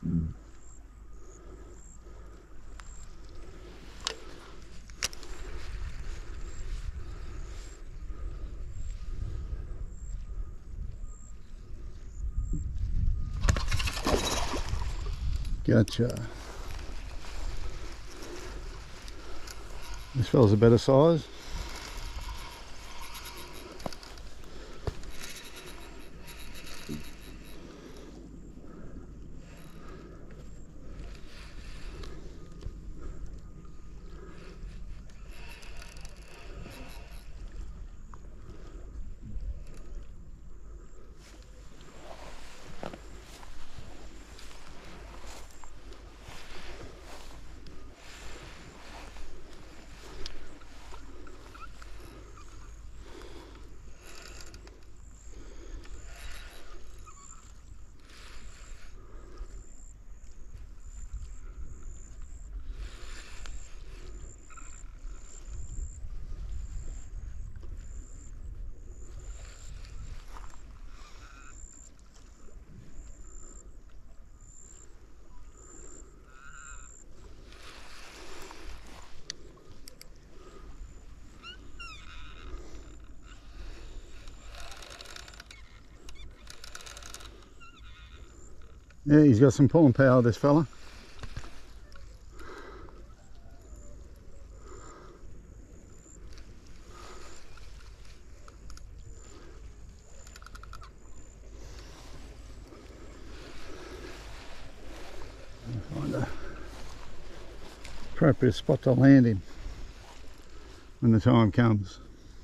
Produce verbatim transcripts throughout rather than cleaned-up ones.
Gotcha. This fella's a better size. Yeah, he's got some pulling power, this fella. Find a appropriate spot to land him when the time comes.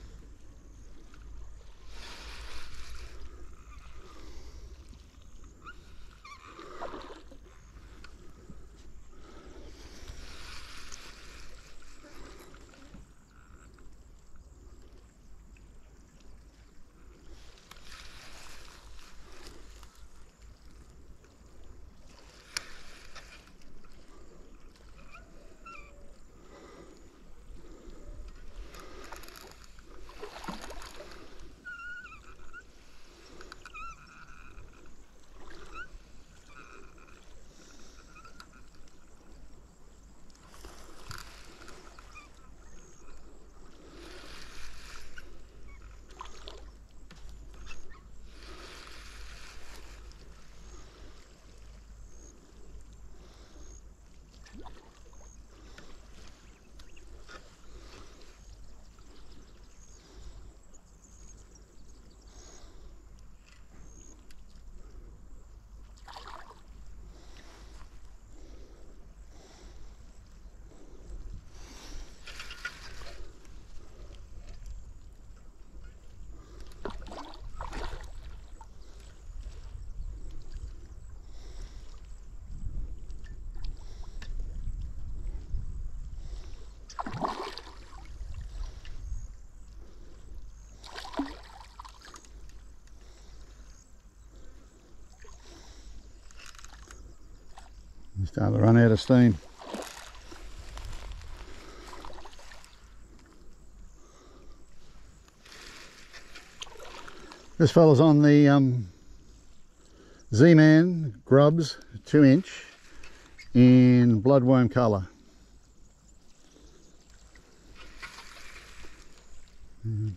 He's starting to run out of steam. This fella's on the um, Z-Man Grubs two inch in bloodworm colour. Mm.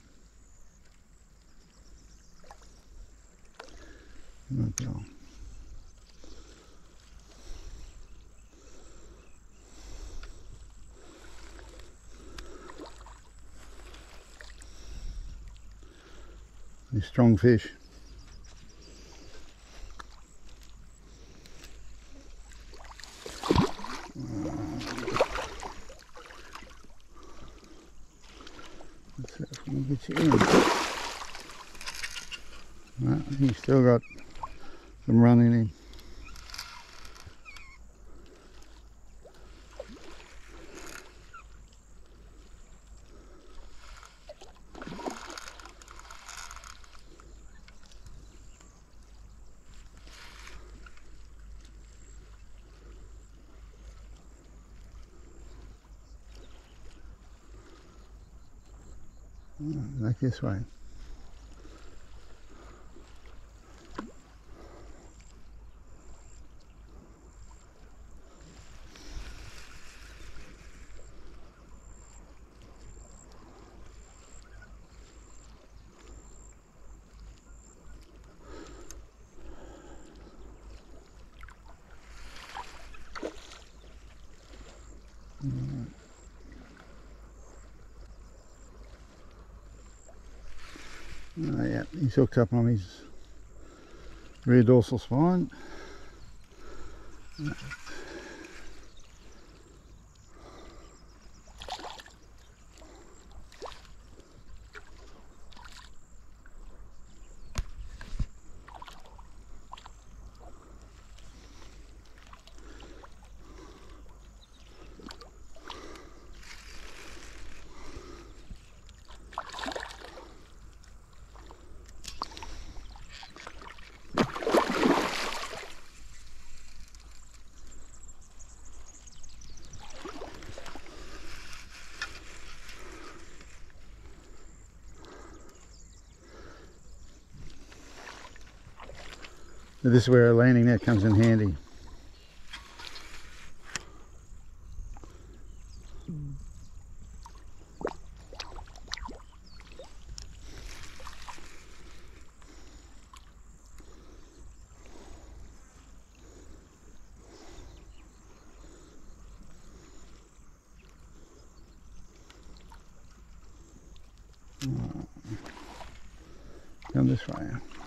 Okay. These strong fish. Let's see if we can get you in. No, he's still got some run in him. Like this way. Oh yeah, he's hooked up on his rear dorsal spine. This is where a landing net comes in handy. Come this way.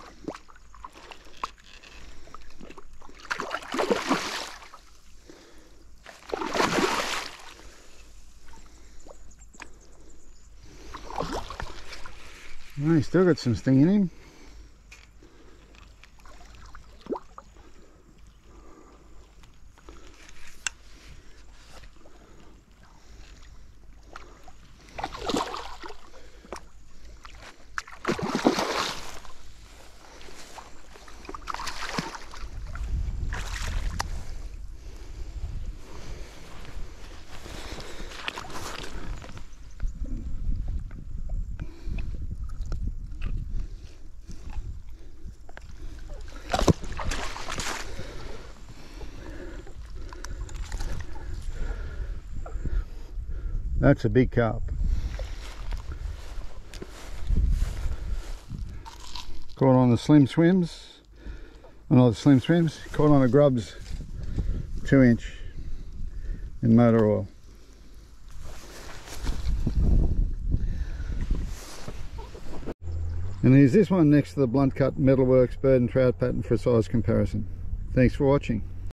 Well, he's still got some sting in him. That's a big carp. Caught on the Slim Swims. Oh, not the Slim Swims. Caught on a Grubs two inch in motor oil. And here's this one next to the Blunt Cut Metalworks bird and trout pattern for a size comparison. Thanks for watching.